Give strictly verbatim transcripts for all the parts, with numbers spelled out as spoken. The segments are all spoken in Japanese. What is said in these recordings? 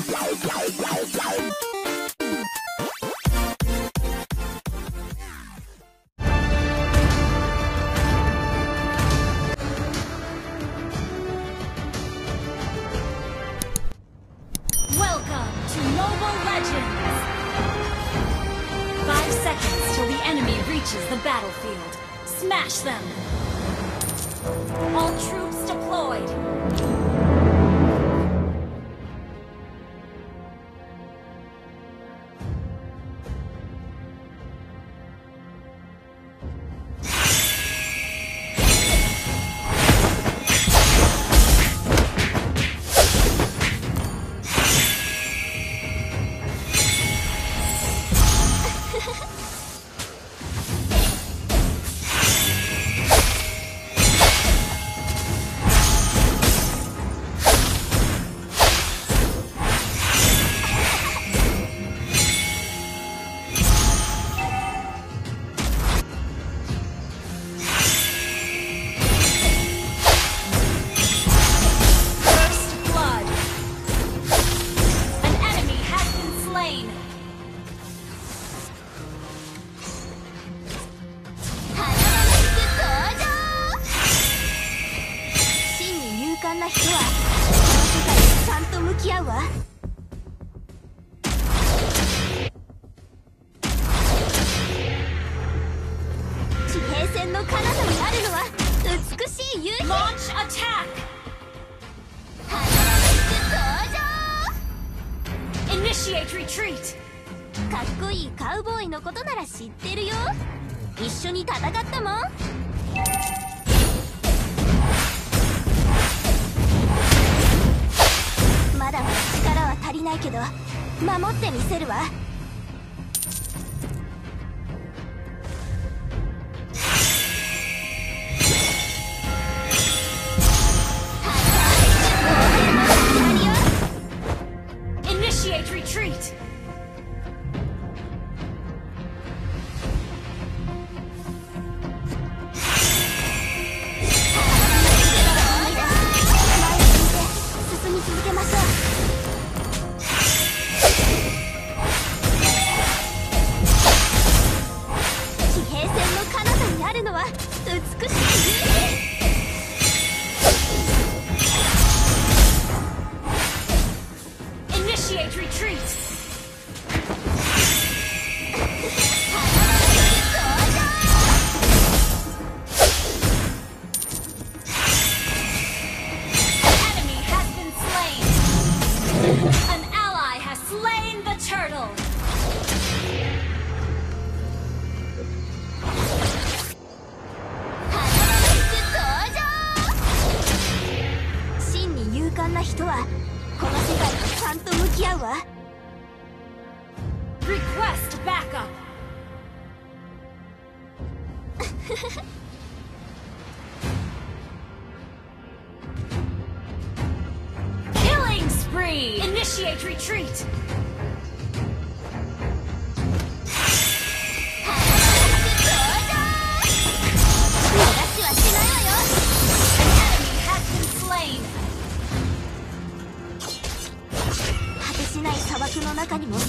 The battlefield. Smash them! All troops deployed! Launch attack! Initiate retreat! かっこいいカウボーイのことなら知ってるよ。一緒に戦ったもん。まだまだ力は足りないけど守ってみせるわ。 Initiate retreat! Initiate retreat! Enemy has been slain! An ally has slain the turtle! 真に勇敢な人はこの世界とちゃんと向き合うわ。 Request backup! Killing spree! Initiate retreat! Enemy has been slain! 果てしない砂漠の中にも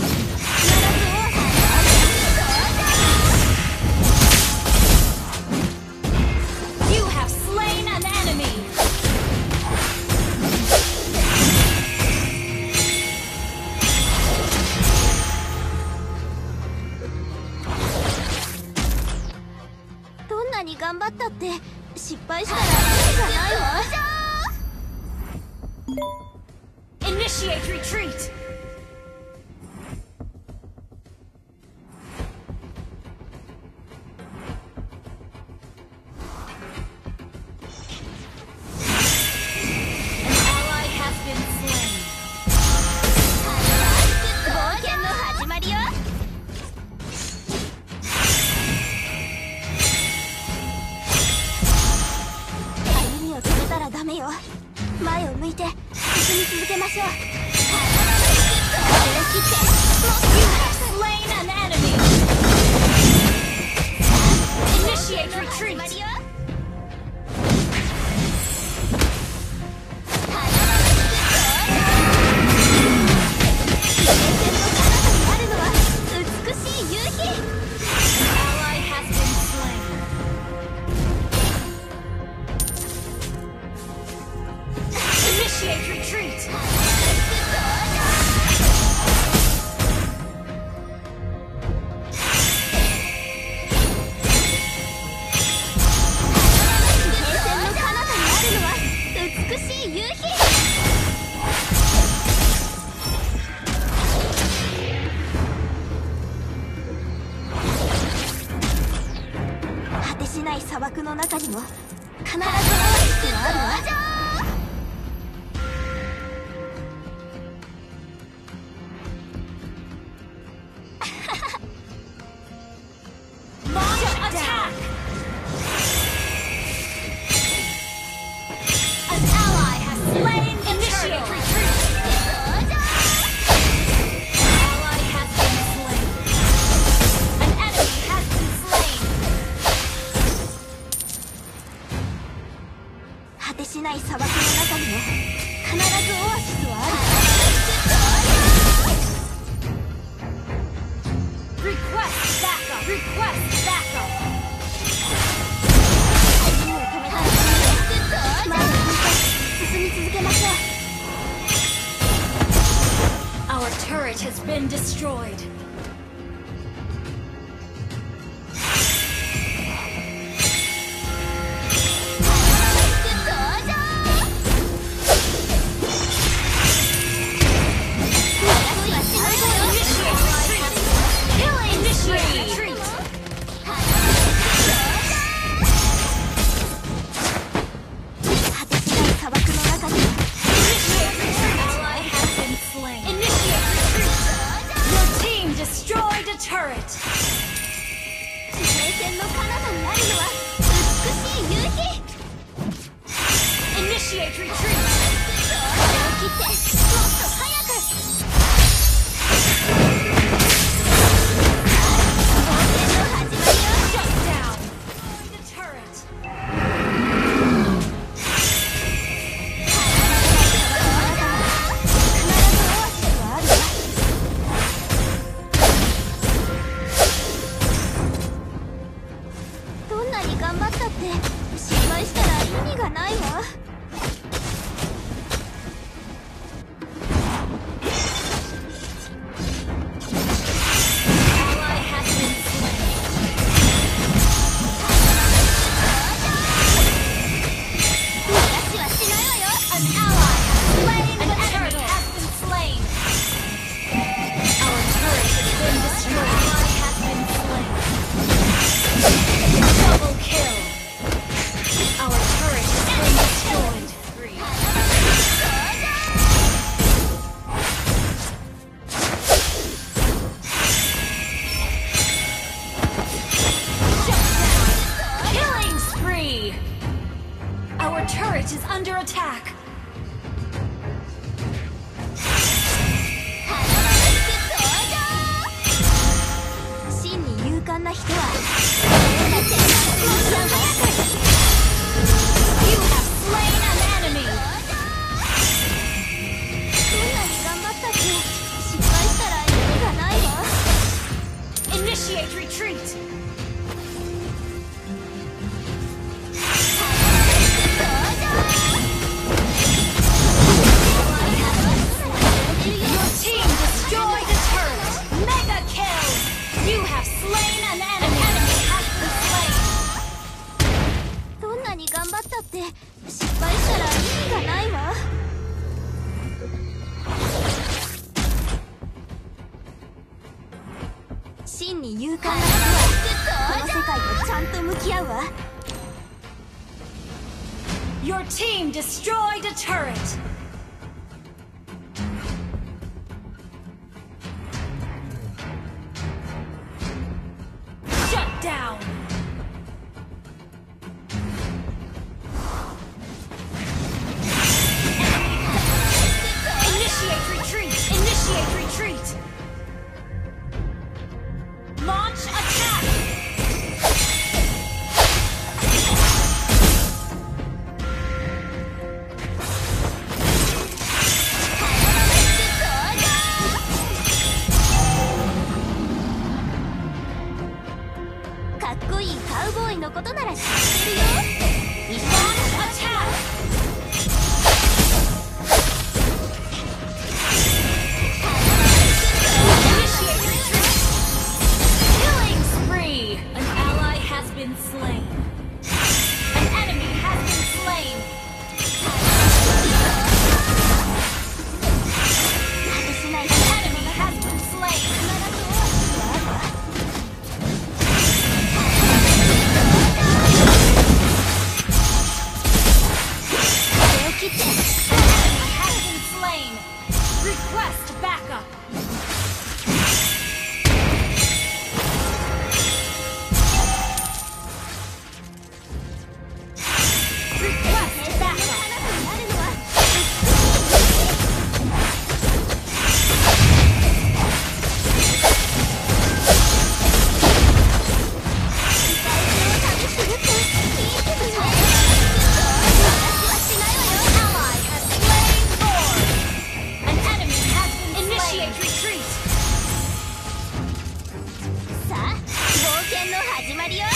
You have slain an enemy! どんなに頑張ったって失敗したら意味がないわ。 Initiate retreat! An ally has been slain. 冒険の始まりよ。歩みを止めたらダメよ。前を向いて進み続けましょう。 も必ずオアシスはあるわ。果てしない砂漠の中にも必ずオアシスはある。 Request backup. Request backup. 歩みを止めたら前を向いて進み続けましょう。 Our turret has been destroyed. Initiate retreat! 切ってもっと早く。冒険の始まりよ。 Shut down! The turret! 必ずオアシスはあるわ。どんなに頑張ったって失敗したら意味がないわ。 Our turret is under attack. 真に勇敢な人は You have slain an enemy. どんなに頑張ったって失敗したら意味がないわ。 Initiate retreat. Your team destroyed the turret. Mega kill. You have slain an enemy. Enemy has been slain. どんなに頑張ったって失敗したら意味がないわ。真に勇敢な人はこの世界とちゃんと向き合うわ。 Your team destroyed a turret. Shut down. Initiate retreat. Initiate retreat. Launch attack. Request backup. Request backup. 始まりよ。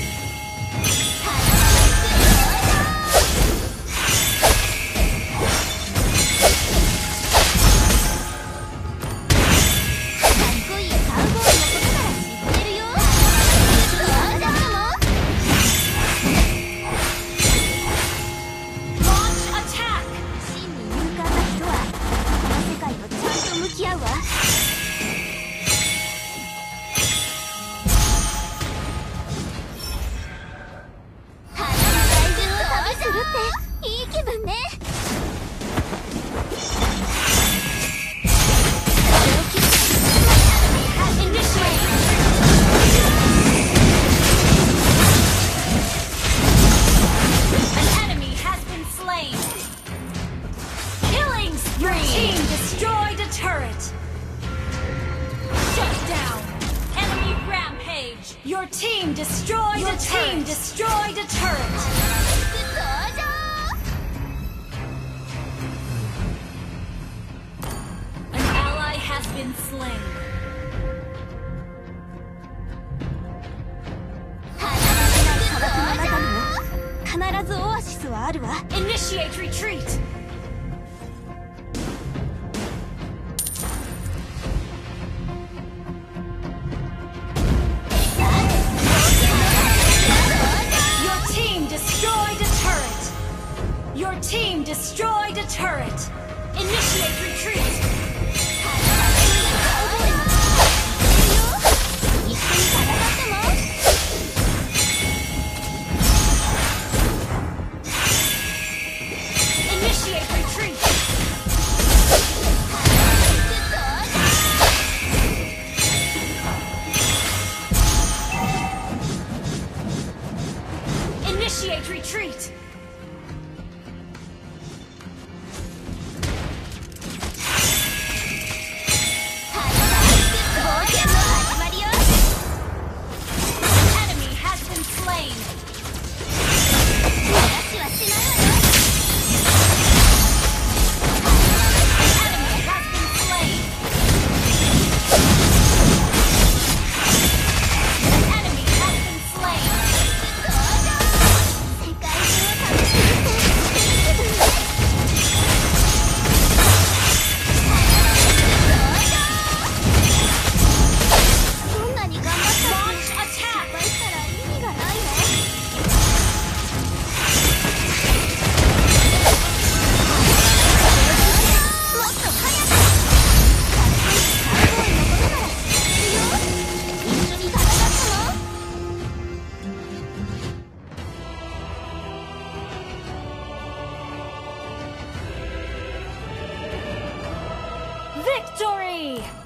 いい気分ね。 Your team destroyed Your a team turret. destroyed a turret. An ally has been slain. Initiate retreat. Your team destroyed a turret. Initiate retreat. Initiate retreat. Initiate retreat. Victory!